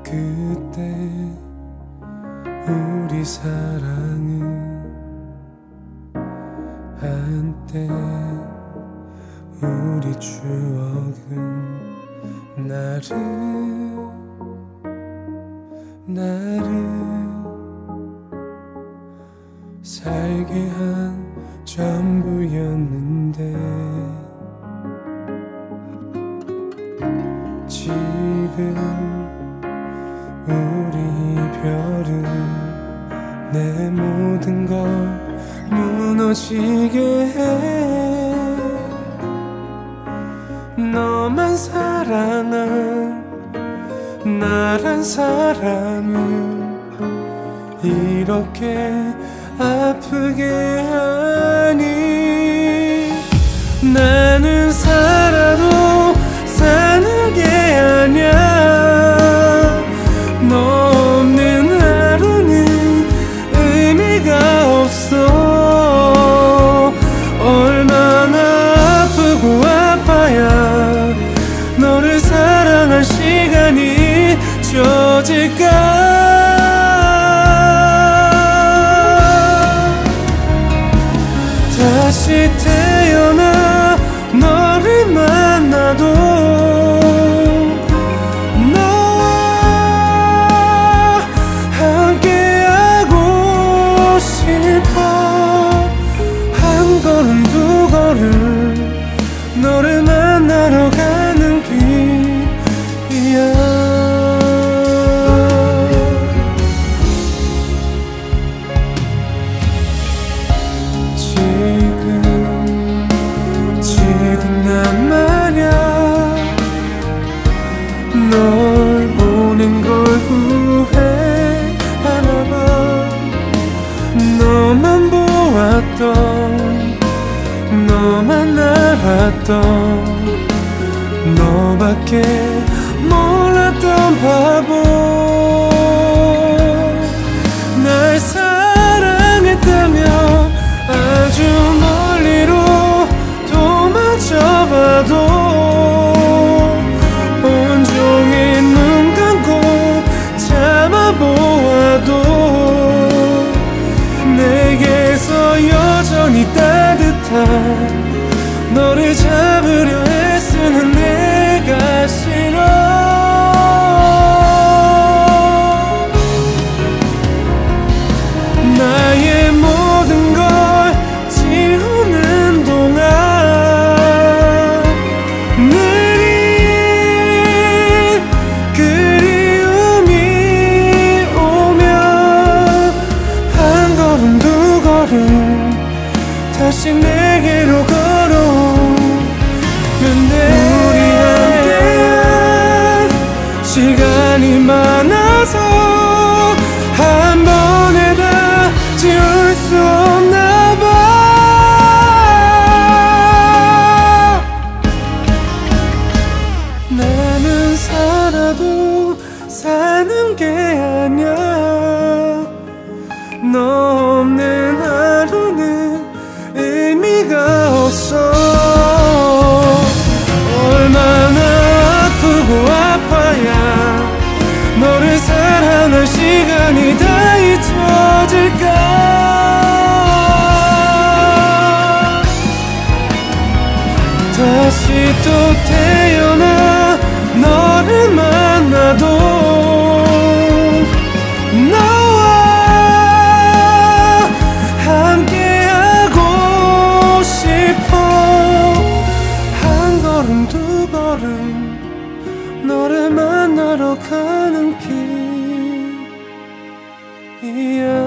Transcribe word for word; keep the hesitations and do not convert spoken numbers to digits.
그때 우리 사랑은 한때 우리 추억은 나를 나를 살게 한 전부였는데 지금 우리 이별은 내 모든 걸 무너지게 해. 너만 사랑한 나란 사람을 이렇게 아프게 하니 나는 살아도 사는 게 아냐. 너 없는 하루는 의미가 없어. 얼마나 아프고 아파야 너를 사랑할 시간이 주어질까. 다시 태어나 너를 만나도 너와 함께하고 싶어. 한 걸음 두 걸음 너를 만나러 가는 길이야. 난 말야 널 보낸 걸 후회하나봐. 너만 보았던 너만 알았던 너밖에 몰랐던 바보. 날 사랑했다며 아주 멀리로 도망쳐봐도 온종일 눈 감고 참아보아도 내게서 여전히 따뜻한 너를 잡으려 애쓰는 내가 싫어. 나의 모든 걸 지우는 동안 느린 그리움이 오면 한 걸음 두 걸음 다시 내게로 걸어오면 돼. 우리 함께한 시간이 많아서 한 번에 다 지울 수 없나 봐. 나는 살아도 사는 게 아냐. 너 없는 하루는 의미가 없어. 얼마나 아프고 아파야 너를 사랑할 시간이 다 잊혀질까. 다시 또 태어나 너를 만나도 너와 함께하고 싶어. 한 걸음 두 걸음 너를 만나러 가는 길이야.